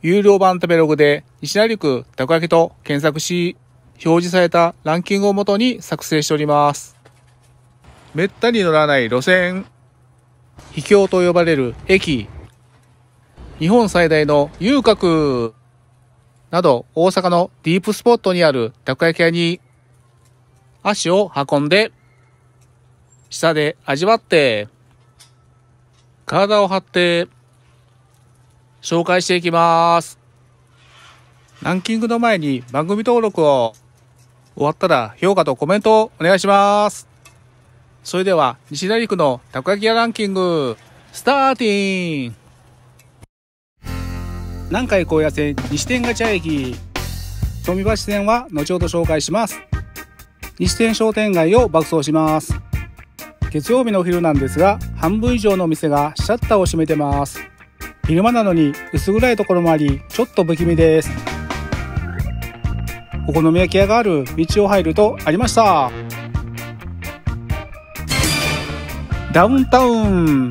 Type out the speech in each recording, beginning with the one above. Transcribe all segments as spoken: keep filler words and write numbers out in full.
有料版食べログで西成区たこ焼きと検索し、表示されたランキングをもとに作成しております。めったに乗らない路線、秘境と呼ばれる駅、日本最大の遊郭など大阪のディープスポットにあるたこ焼き屋に足を運んで、舌で味わって、体を張って紹介していきます。ランキングの前に番組登録を、終わったら評価とコメントをお願いします。それでは西成区のたこ焼き屋ランキングスターティン。南海高野線西天ヶ茶駅、富橋線は後ほど紹介します。西天商店街を爆走します。月曜日のお昼なんですが、半分以上のお店がシャッターを閉めてます。昼間なのに薄暗いところもあり、ちょっと不気味です。お好み焼き屋がある道を入るとありました。ダウンタウン。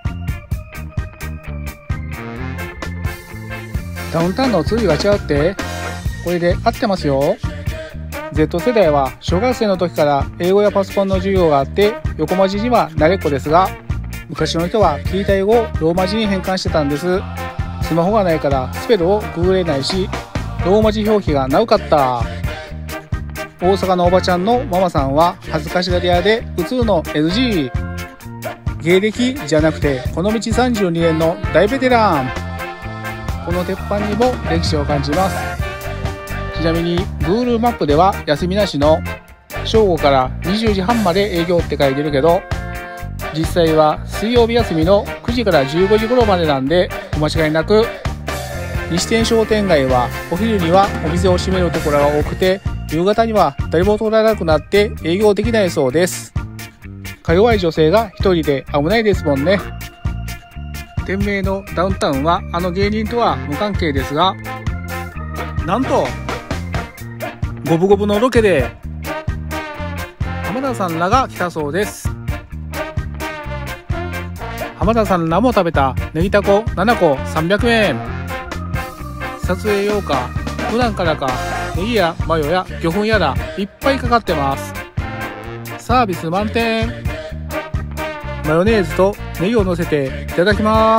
ダウンタウンの通りが違って、これで合ってますよ。Z 世代は小学生の時から英語やパソコンの授業があって、横文字には慣れっこですが、昔の人は聞いた英語をローマ字に変換してたんです。スマホがないからスペルをググれないし、ローマ字表記がなうかった。大阪のおばちゃんのママさんは恥ずかしがり屋で映るの エヌジー。芸歴じゃなくてこの道さんじゅうにねんの大ベテラン。この鉄板にも歴史を感じます。ちなみに Google マップでは休みなしの正午からにじゅうじはんまで営業って書いてるけど、実際は水曜日休みのくじからじゅうごじ頃までなんでお間違いなく。西天商店街はお昼にはお店を閉めるところが多くて、夕方には誰も通らなくなって営業できないそうです。か弱い女性が一人で危ないですもんね。店名のダウンタウンはあの芸人とは無関係ですが、なんと五分五分のロケで浜田さんらが来たそうです。浜田さんらも食べたネギタコななこさんびゃくえん。撮影用か普段からかネギやマヨや魚粉やらいっぱいかかってます。サービス満点。マヨネーズとネギを乗せていただきます。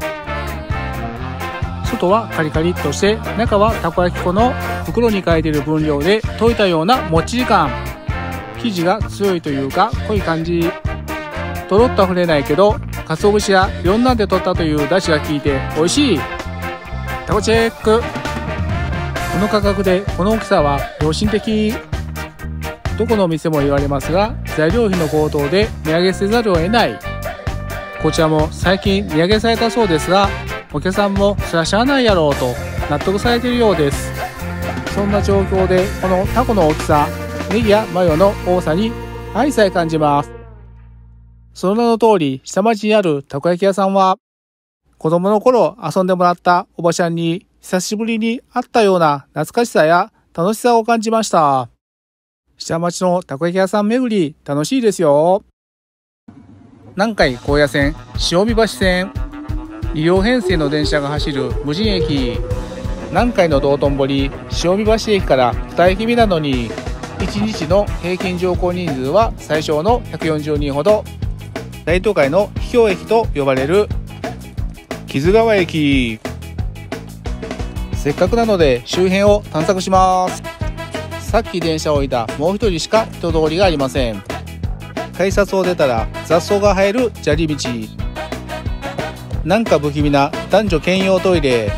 外はカリカリっとして、中はたこ焼き粉の袋に書いている分量で溶いたようなもっちり感。生地が強いというか濃い感じ。とろっとあふれないけど、鰹節や四男で取ったという出汁が効いて美味しい。タコチェック。この価格でこの大きさは良心的。どこのお店も言われますが、材料費の高騰で値上げせざるを得ない。こちらも最近値上げされたそうですが、お客さんもそりゃしゃあないやろうと納得されているようです。そんな状況でこのタコの大きさ、ネギやマヨの多さに愛さえ感じます。その名の通り、下町にあるたこ焼き屋さんは、子供の頃遊んでもらったおばちゃんに久しぶりに会ったような懐かしさや楽しさを感じました。下町のたこ焼き屋さん巡り楽しいですよ。南海高野線塩見橋線、に両編成の電車が走る無人駅。南海の道頓堀塩見橋駅からに駅目なのに、いちにちの平均乗降人数は最小のひゃくよんじゅうにんほど。大都会の秘境駅と呼ばれる木津川駅。せっかくなので周辺を探索します。さっき電車を降りたもう一人しか人通りがありません。改札を出たら雑草が生える砂利道。なんか不気味な男女兼用トイレ。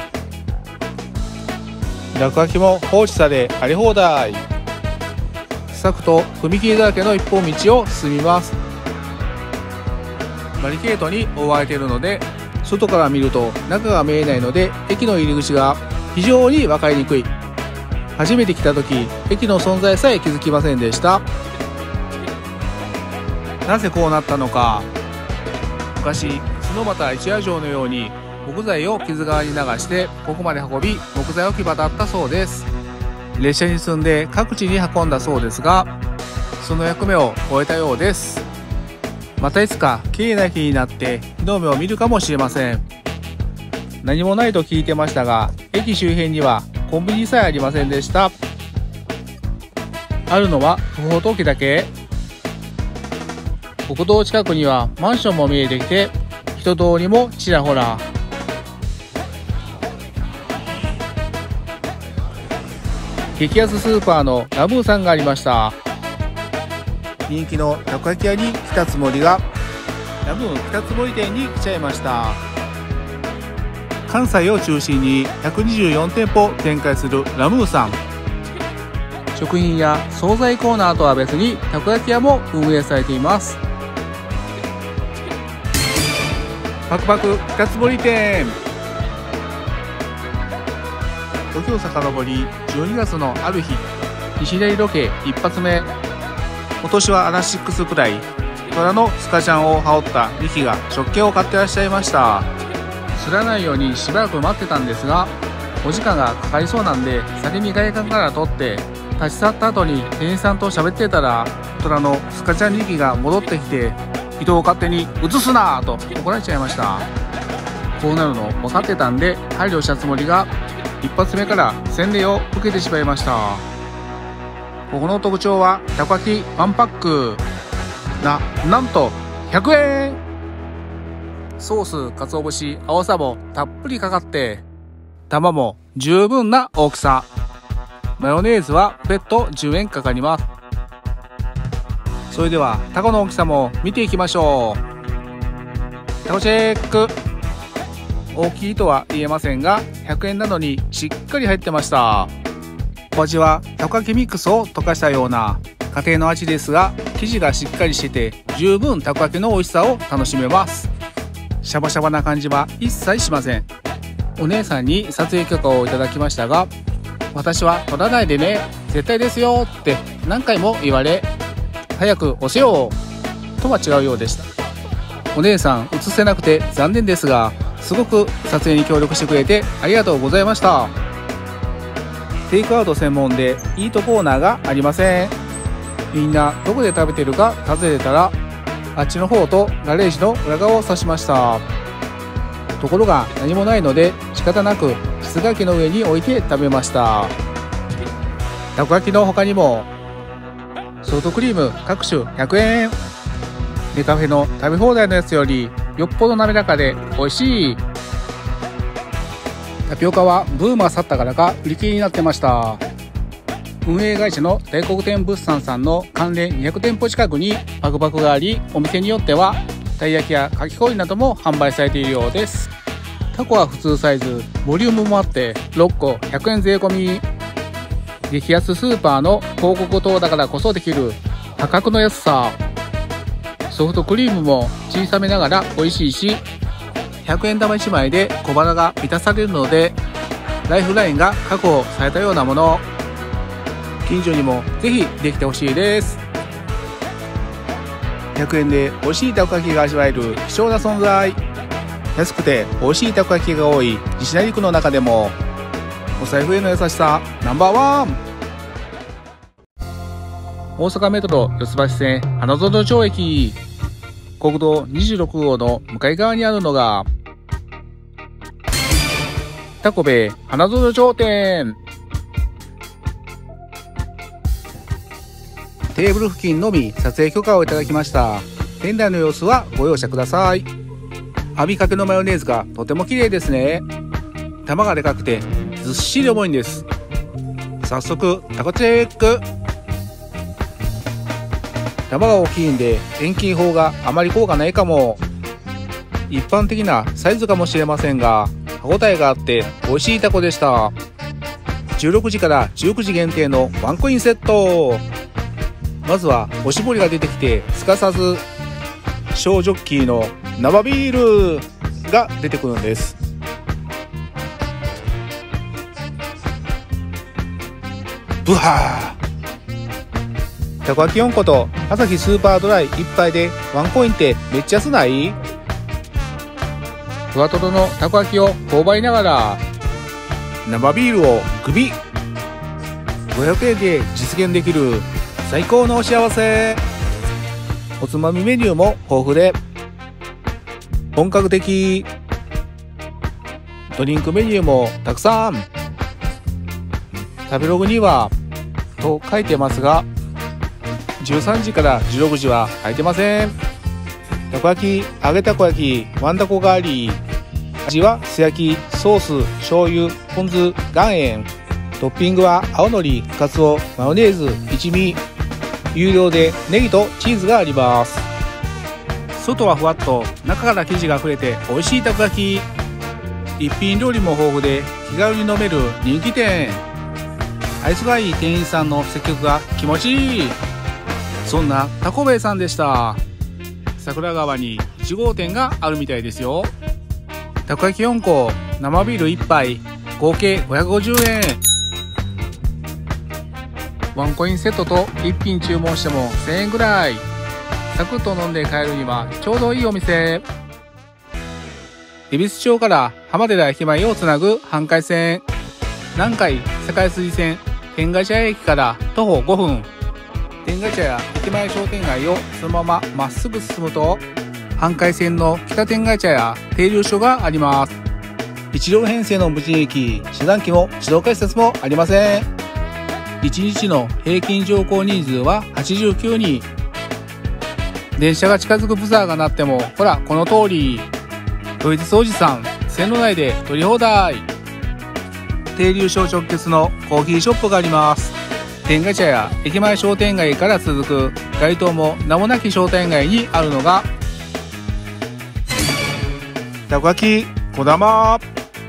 落書きも放置され荒れ放題。柵と踏切だらけの一本道を進みます。バリケードに覆われているので、外から見ると中が見えないので、駅の入り口が非常に分かりにくい。初めて来た時、駅の存在さえ気づきませんでした。なぜこうなったのか。昔、角俣一夜城のように木材を木津川に流してここまで運び、木材置き場だったそうです。列車に積んで各地に運んだそうですが、その役目を終えたようです。またいつか綺麗な駅になって日の目を見るかもしれません。 何もないと聞いてましたが、駅周辺にはコンビニさえありませんでした。あるのは不法投棄だけ。国道近くにはマンションも見えてきて、人通りもちらほら。激安スーパーのラムーさんがありました。人気のたこ焼き屋に来たつもりが、ラムー北つ森店に来ちゃいました。関西を中心にひゃくにじゅうよんてんぽ展開するラムーさん。食品や惣菜コーナーとは別にたこ焼き屋も運営されています。パクパク北つ森店。時を遡りじゅうにがつのある日、西成ロケ一発目。今年はアラシックスくらい虎のスカちゃんを羽織ったにひきが食券を買ってらっしゃいました。釣らないようにしばらく待ってたんですが、お時間がかかりそうなんで先に外観から取って立ち去った後に店員さんと喋ってたら、虎のスカちゃんにひきが戻ってきて、人を勝手に移すなと怒られちゃいました。こうなるの分かってたんで配慮したつもりが、一発目から洗礼を受けてしまいました。ここの特徴はたこ焼きワンパックな、なんとひゃくえん。ソース、鰹節、青さもたっぷりかかって、玉も十分な大きさ。マヨネーズは別途じゅうえんかかります。それではタコの大きさも見ていきましょう。タコチェック。大きいとは言えませんが、ひゃくえんなのにしっかり入ってました。お味はたこ焼きミックスを溶かしたような家庭の味ですが、生地がしっかりしてて十分たこ焼きの美味しさを楽しめます。シャバシャバな感じは一切しません。お姉さんに撮影許可をいただきましたが、私は撮らないでね、絶対ですよって何回も言われ、早く押せよとは違うようでした。お姉さん映せなくて残念ですが、すごく撮影に協力してくれてありがとうございました。テイクアウト専門でイートコーナーがありません。みんなどこで食べてるか尋ねたら、あっちの方とガレージの裏側を指しました。ところが何もないので仕方なく室外機の上に置いて食べました。たこ焼きの他にもソフトクリーム各種ひゃくえん。ネカフェの食べ放題のやつよりよっぽど滑らかで美味しい。タピオカはブームが去ったからか売り切りになってました。運営会社の大黒天物産さんの関連にひゃくてんぽ近くにパクパクがあり、お店によってはたい焼きやかき氷なども販売されているようです。タコは普通サイズ、ボリュームもあってろっこひゃくえん税込み。激安スーパーの広告塔だからこそできる破格の安さ。ソフトクリームも小さめながら美味しいし、ひゃくえん玉いちまいで小腹が満たされるので、ライフラインが確保されたようなもの。近所にもぜひできてほしいです。ひゃくえんで美味しいたこ焼きが味わえる貴重な存在。安くて美味しいたこ焼きが多い西成区の中でも、お財布への優しさナンバーワン。大阪メトロ四ツ橋線花園町駅。国道にじゅうろくごうの向かい側にあるのがタコベ花園町店。テーブル付近のみ撮影許可をいただきました。店内の様子はご容赦ください。網掛けのマヨネーズがとても綺麗ですね。玉がでかくてずっしり重いんです。早速タコチェック。玉が大きいんで遠近法があまり効果ないかも。一般的なサイズかもしれませんが、歯ごたえがあって美味しいタコでした。じゅうろくじからじゅうくじ限定のワンコインセット。まずはおしぼりが出てきて、すかさず小ジョッキーの生ビールが出てくるんです。ブハー。たこ焼きよんことアサヒスーパードライいっぱいでワンコインってめっちゃ安ない？ふわとろのたこ焼きを頬張りながら生ビールを首。ごひゃくえんで実現できる最高のお幸せ。おつまみメニューも豊富で本格的。 ドリンクメニューもたくさん。食べログにはと書いてますが、じゅうさんじからじゅうろくじは空いてません。たこ焼き、揚げたこ焼き、ワンダコガーリー。味は素焼き、ソース、醤油、ポン酢、岩塩。トッピングは青のり、カツオ、マヨネーズ、一味。有料でネギとチーズがあります。外はふわっと、中から生地が溢れて美味しいたこ焼き。一品料理も豊富で気軽に飲める人気店。愛想がいい店員さんの接客が気持ちいい。そんなタコベイさんでした。桜川にいち号店があるみたいですよ。たこ焼きよんこ、生ビールいっぱい、合計ごひゃくごじゅうえん。ワンコインセットといっ品注文してもせんえんぐらい。サクッと飲んで帰るにはちょうどいいお店。恵比寿町から浜寺駅前をつなぐ阪海線。南海堺筋線天下茶屋駅から徒歩ごふん。天下茶屋駅前商店街をそのまままっすぐ進むと、阪海線の北天下茶屋停留所があります。いち両編成の無人駅、遮断機も自動改札もありません。いちにちの平均乗降人数ははちじゅうきゅうにん。電車が近づくブザーが鳴っても、ほらこの通り。ドイツおじさん、線路内で取り放題。停留所直結のコーヒーショップがあります。天下茶屋駅前商店街から続く街灯も名もなき商店街にあるのが、たこ焼きこだま。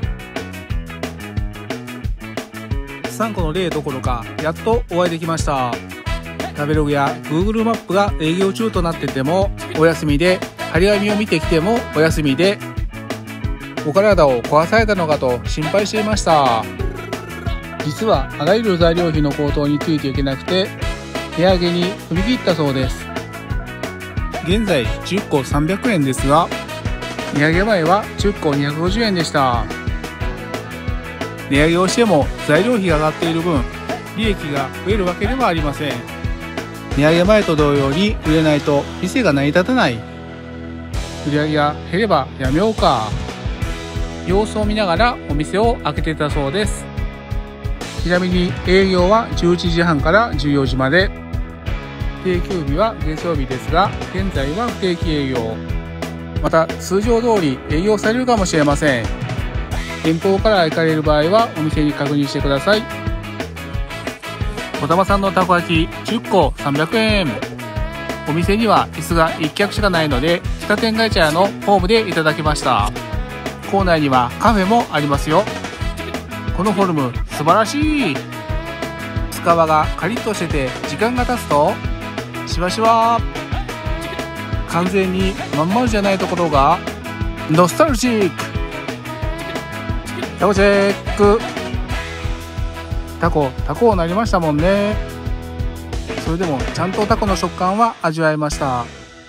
さんこの例どころかやっとお会いできました。食べログや Google マップが営業中となっててもお休みで、張り紙を見てきてもお休みで、お体を壊されたのかと心配していました。実はあらゆる材料費の高騰についていけなくて値上げに踏み切ったそうです。現在じゅっこさんびゃくえんですが、値上げ前はじゅっこにひゃくごじゅうえんでした。値上げをしても材料費が上がっている分、利益が増えるわけではありません。値上げ前と同様に売れないと店が成り立たない。売り上げが減ればやめようか。様子を見ながらお店を開けてたそうです。ちなみに営業はじゅういちじはんからじゅうよじまで。定休日は月曜日ですが、現在は不定期営業。また通常通り営業されるかもしれません。遠方から行かれる場合はお店に確認してください。こだまさんのたこ焼きじゅっこさんびゃくえん。お店には椅子がいっ脚しかないので、北天下茶屋のホームでいただきました。構内にはカフェもありますよ。このフォルム素晴らしい。薄皮がカリッとしてて時間が経つとしわしわ。完全にまん丸じゃないところがノスタルジック。タコチェック。タコタコになりましたもんね。それでもちゃんとタコの食感は味わえました。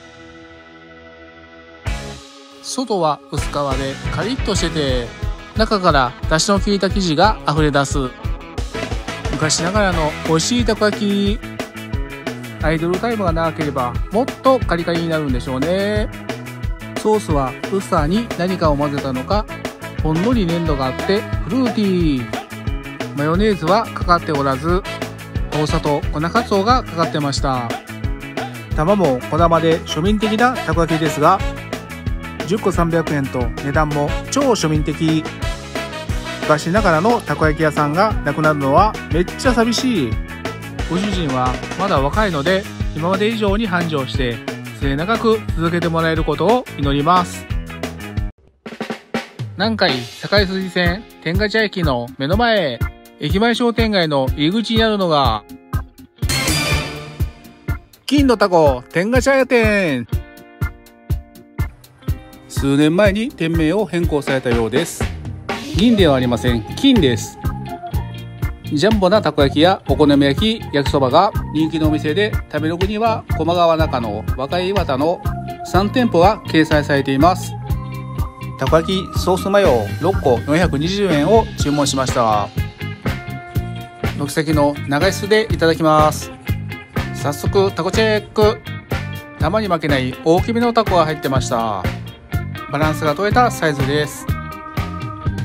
外は薄皮でカリッとしてて、中から出汁の効いた生地が溢れ出す昔ながらの美味しいたこ焼き。アイドルタイムが長ければもっとカリカリになるんでしょうね。ソースはウスターに何かを混ぜたのか、ほんのり粘度があってフルーティー。マヨネーズはかかっておらず、大砂糖、粉かつおがかかってました。玉もこだまで庶民的なたこ焼きですが、じゅっこさんびゃくえんと値段も超庶民的。昔ながらのたこ焼き屋さんがなくなるのはめっちゃ寂しい。ご主人はまだ若いので、今まで以上に繁盛して末永く続けてもらえることを祈ります。南海堺筋線天下茶駅の目の前、駅前商店街の入り口にあるのが金のタコ天下茶屋店。数年前に店名を変更されたようです。銀ではありません、金です。ジャンボなたこ焼きやお好み焼き、焼きそばが人気のお店で、食べログには駒川中野、若い岩田のさん店舗が掲載されています。たこ焼きソースマヨろっこよんひゃくにじゅうえんを注文しました。軒先の長椅子でいただきます。早速タコチェック。生に負けない大きめのタコが入ってました。バランスが取れたサイズです。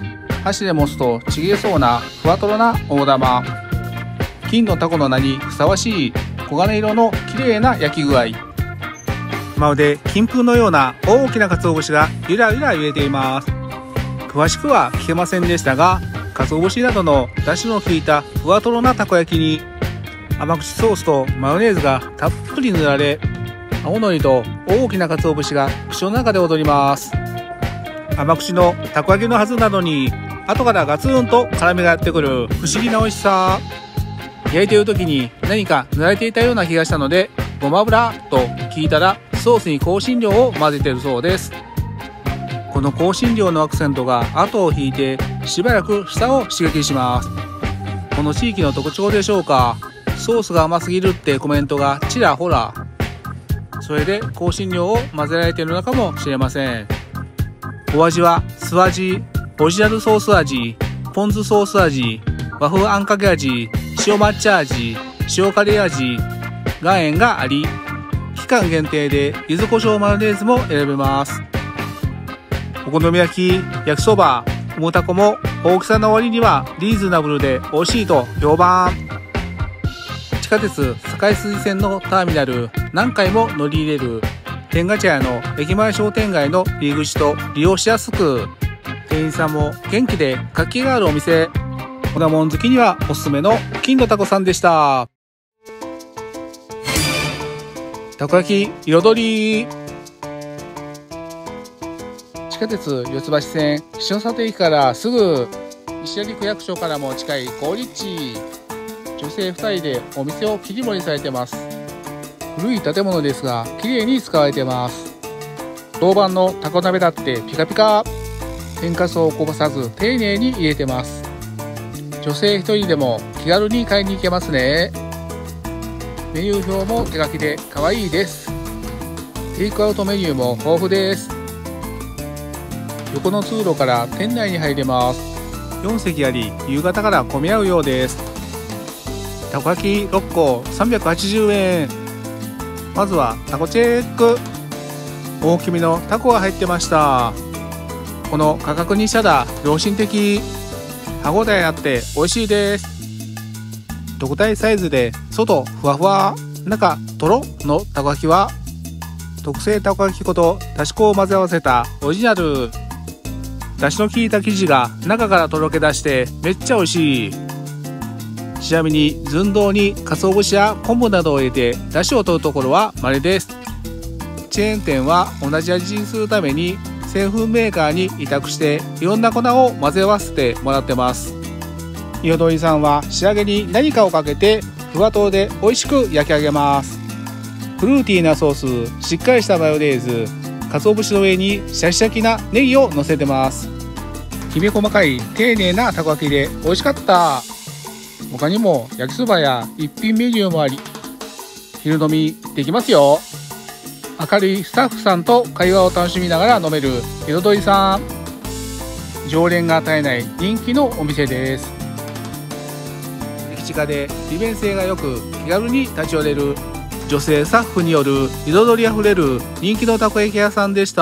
箸で持つとちぎれそうなふわとろな大玉。金のタコの名にふさわしい黄金色の綺麗な焼き具合。まるで金粉のような大きな鰹節がゆらゆら揺れています。詳しくは聞けませんでしたが、鰹節などの出汁の効いたふわとろなたこ焼きに甘口ソースとマヨネーズがたっぷり塗られ、青のりと大きな鰹節が口の中で踊ります。甘口のたこ焼きのはずなのに、後からガツンと辛みがやってくる不思議な美味しさ。焼いている時に何か塗られていたような気がしたので、ごま油と聞いたらソースに香辛料を混ぜているそうです。この香辛料のアクセントが後を引いてしばらく舌を刺激します。この地域の特徴でしょうか。ソースが甘すぎるってコメントがちらほら。それで香辛料を混ぜられているのかもしれません。お味は酢味、オリジナルソース味、ポン酢ソース味、和風あんかけ味、塩抹茶味、塩カレー味、岩塩があり、期間限定で柚子胡椒マヨネーズも選べます。お好み焼き、焼きそば、おもたこも大きさの割にはリーズナブルで美味しいと評判。地下鉄堺筋線のターミナル、何回も乗り入れる天下茶屋の駅前商店街の入り口と利用しやすく、店員さんも元気で活気があるお店。粉もん好きにはおすすめの金のタコさんでした。たこ焼き彩り。地下鉄四ツ橋線岸里駅からすぐ、石狩区役所からも近い好立地。女性ふたりでお店を切り盛りされてます。古い建物ですが綺麗に使われてます。銅板のタコ鍋だってピカピカ。天かすをこぼさず丁寧に入れてます。女性一人でも気軽に買いに行けますね。メニュー表も手書きで可愛いです。テイクアウトメニューも豊富です。横の通路から店内に入れます。よん席あり、夕方から混み合うようです。たこ焼きろっこさんびゃくはちじゅうえん。まずはタコチェック。大きめのタコが入ってました。この価格にしたら良心的。歯ごたえあって美味しいです。特大サイズで外ふわふわ、中とろのたこ焼きは特製たこ焼き粉とだし粉を混ぜ合わせたオリジナル。だしの効いた生地が中からとろけ出してめっちゃ美味しい。ちなみに寸胴に鰹節や昆布などを入れてだしを取るところは稀です。チェーン店は同じ味にするために製粉メーカーに委託していろんな粉を混ぜ合わせてもらってます。彩りさんは仕上げに何かをかけてふわとろで美味しく焼き上げます。フルーティーなソース、しっかりしたマヨネーズ、鰹節の上にシャキシャキなネギを乗せてます。きめ細かい丁寧なたこ焼きで美味しかった。他にも焼きそばや一品メニューもあり、昼飲みできますよ。明るいスタッフさんと会話を楽しみながら飲める彩りさん。常連が絶えない人気のお店です。駅近で利便性が良く気軽に立ち寄れる女性スタッフによる彩りあふれる人気のたこ焼き屋さんでした。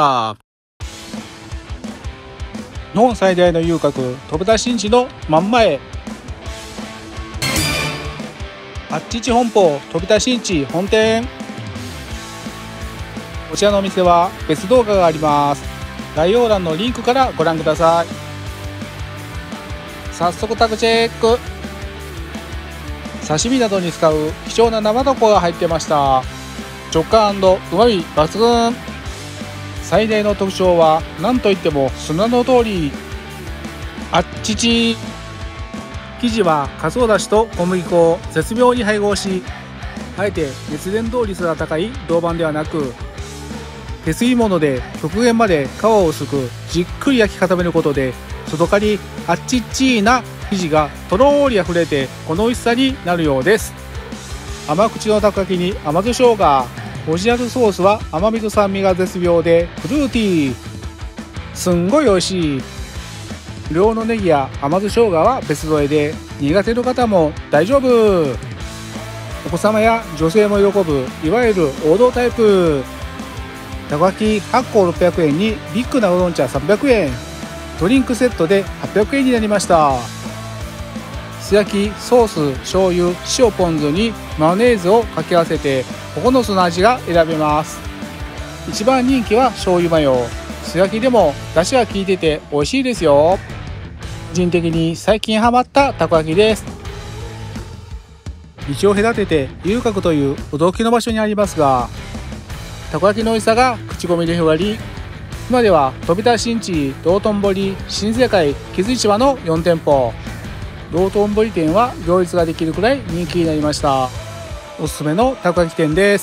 日本最大の遊郭飛田新地の真ん前、あっちち本舗飛田新地本店。こちらのお店は別動画があります。概要欄のリンクからご覧ください。早速タコチェック。刺身などに使う貴重な生タコが入ってました。食感&うまみ抜群。最大の特徴は何といってもその名の通りあっちち。生地はかつおだしと小麦粉を絶妙に配合し、あえて熱伝導率が高い銅板ではなく鉄いもので極限まで皮を薄くじっくり焼き固めることで、外カリあっちっちーな生地がとろーりあふれてこの美味しさになるようです。甘口のたこ焼きに甘酢生姜、オリジナルソースは甘みと酸味が絶妙でフルーティー。すんごい美味しい。量のネギや甘酢生姜は別添えで苦手の方も大丈夫。お子様や女性も喜ぶいわゆる王道タイプ。たこ焼きはっころっぴゃくえんにビッグなうどん茶さんびゃくえん。 ドリンクセットではっぴゃくえんになりました。素焼き、ソース、醤油、塩ポン酢にマヨネーズを掛け合わせてここのつの味が選べます。一番人気は醤油マヨ。素焼きでも出汁が効いてて美味しいですよ。個人的に最近ハマったたこ焼きです。道を隔てて遊郭という驚きの場所にありますが、たこ焼きの美味しさが口コミで広がり、今では飛田新地、道頓堀、新世界、木津市場のよんてんぽ。道頓堀店は行列ができるくらい人気になりました。おすすめのたこ焼き店です。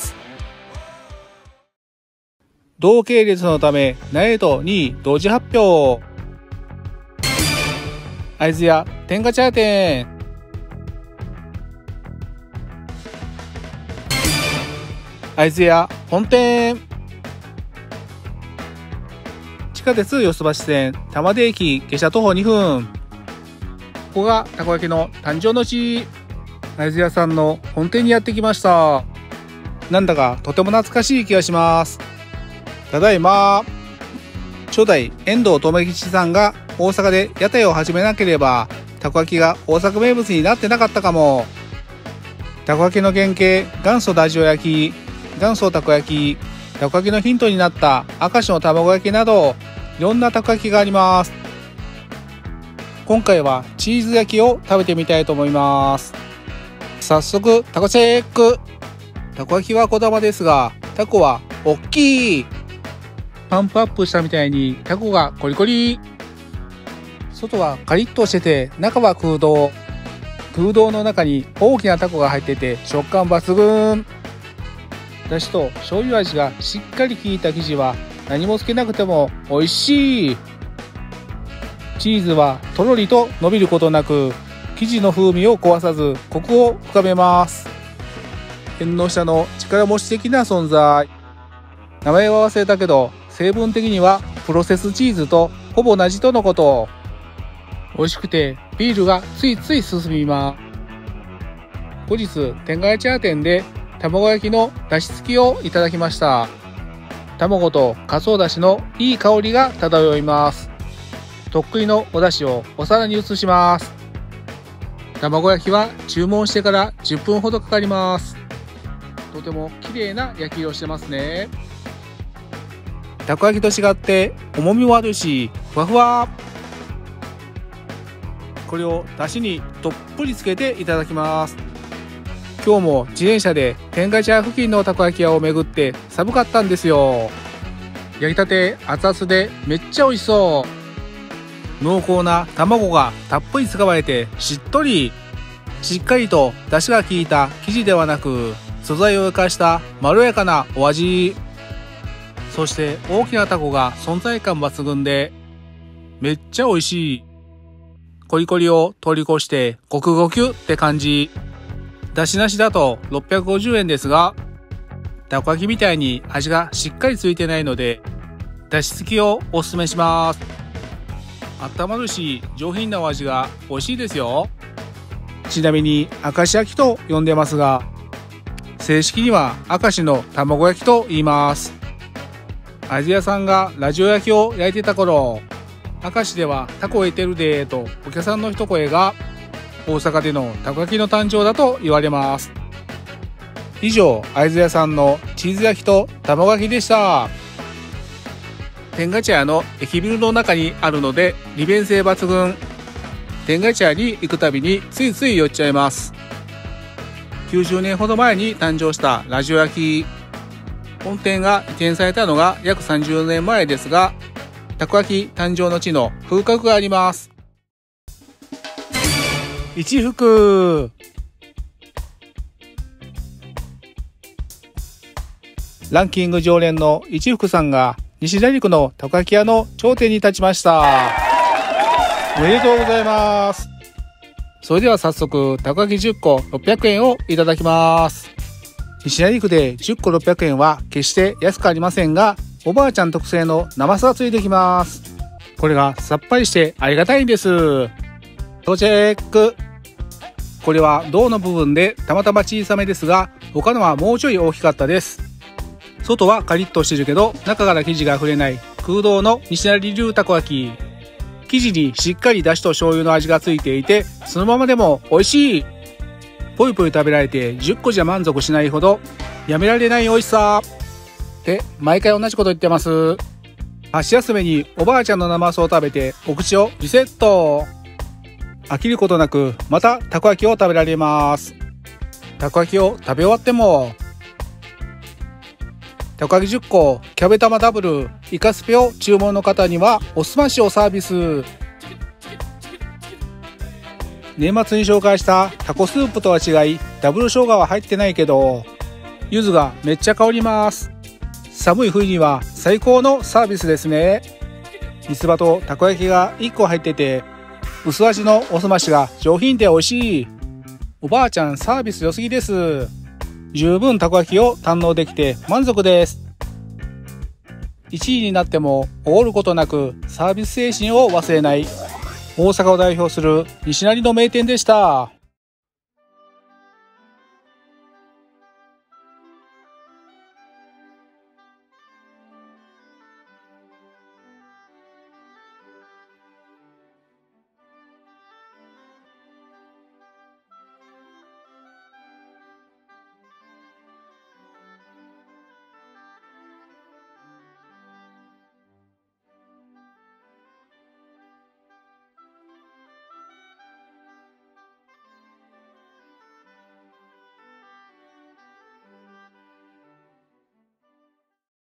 同系列のため苗えとにい同時発表。会津屋天下茶屋店。会津屋本店。地下鉄四ツ橋線玉出駅下車徒歩にふん。ここがたこ焼きの誕生の地。会津屋さんの本店にやってきました。なんだかとても懐かしい気がします。ただいま。初代遠藤留吉さんが大阪で屋台を始めなければたこ焼きが大阪名物になってなかったかも。たこ焼きの原型元祖ラジオ焼き、元祖たこ焼き、たこ焼きのヒントになった明石の卵焼きなどいろんなたこ焼きがあります。今回はチーズ焼きを食べてみたいと思います。早速タコチェック。たこ焼きは小玉ですがタコは大きい。パンプアップしたみたいにタコがコリコリ。外はカリッとしてて中は空洞。空洞の中に大きなタコが入ってて食感抜群。だしと醤油味がしっかり効いた生地は何もつけなくても美味しい。チーズはとろりと伸びることなく生地の風味を壊さずコクを深めます。縁の下の力持ち的な存在。名前は忘れたけど成分的にはプロセスチーズとほぼ同じとのこと。美味しくてビールがついつい進みます。後日天下茶屋店で卵焼きのだし付きをいただきました。卵とかつおだしのいい香りが漂います。とっくりのお出汁をお皿に移します。卵焼きは注文してからじゅっぷんほどかかります。とても綺麗な焼き色してますね。たこ焼きと違って重みもあるしふわふわ。これを出汁にどっぷりつけていただきます。今日も自転車で天下茶屋付近のたこ焼き屋を巡って寒かったんですよ。焼きたて熱々でめっちゃ美味しそう。濃厚な卵がたっぷり使われてしっとり。しっかりと出汁が効いた生地ではなく素材を生かしたまろやかなお味。そして大きなタコが存在感抜群でめっちゃ美味しい。コリコリを通り越してゴクゴキュって感じ。出汁なしだとろっぴゃくごじゅうえんですが、たこ焼きみたいに味がしっかりついてないので出汁付きをおすすめします。温まるし上品なお味が美味しいですよ。ちなみに明石焼きと呼んでますが正式には明石の卵焼きと言います。会津屋さんがラジオ焼きを焼いてた頃、明石ではタコ焼いてるでーとお客さんの一声が大阪でのたこ焼きの誕生だと言われます。以上、会津屋さんのチーズ焼きと卵焼きでした。天下茶屋の駅ビルの中にあるので利便性抜群。天下茶屋に行くたびについつい寄っちゃいます。きゅうじゅうねんほど前に誕生したラジオ焼き。本店が移転されたのが約さんじゅうねんまえですが、たこ焼き誕生の地の風格があります。一福。ランキング常連の一福さんが西成区のたこ焼き屋の頂点に立ちました。おめでとうございます。それでは早速たこ焼きじゅっころっぴゃくえんをいただきます。西成区でじゅっころっぴゃくえんは決して安くありませんが、おばあちゃん特製の生酢がついてきます。これがさっぱりしてありがたいんです。到着。これは胴の部分でたまたま小さめですが、他のはもうちょい大きかったです。外はカリッとしてるけど中から生地が溢れない空洞の西成流たこ焼き。 生地にしっかりだしと醤油の味がついていて、そのままでも美味しい。ぽいぽい食べられてじゅっこじゃ満足しないほどやめられない美味しさって毎回同じこと言ってます。箸休めにおばあちゃんの生酢を食べてお口をリセット。飽きることなくまたたこ焼きを食べられます。たこ焼きを食べ終わってもたこ焼きじゅっこキャベ玉ダブルイカスペを注文の方にはおすましをサービス。年末に紹介したタコスープとは違いダブル生姜は入ってないけど柚子がめっちゃ香ります。寒い冬には最高のサービスですね。三つ葉とたこ焼きがいっこ入ってて薄味のおすましが上品で美味しい。おばあちゃんサービス良すぎです。十分たこ焼きを堪能できて満足です。いちいになってもおごることなくサービス精神を忘れない大阪を代表する西成の名店でした。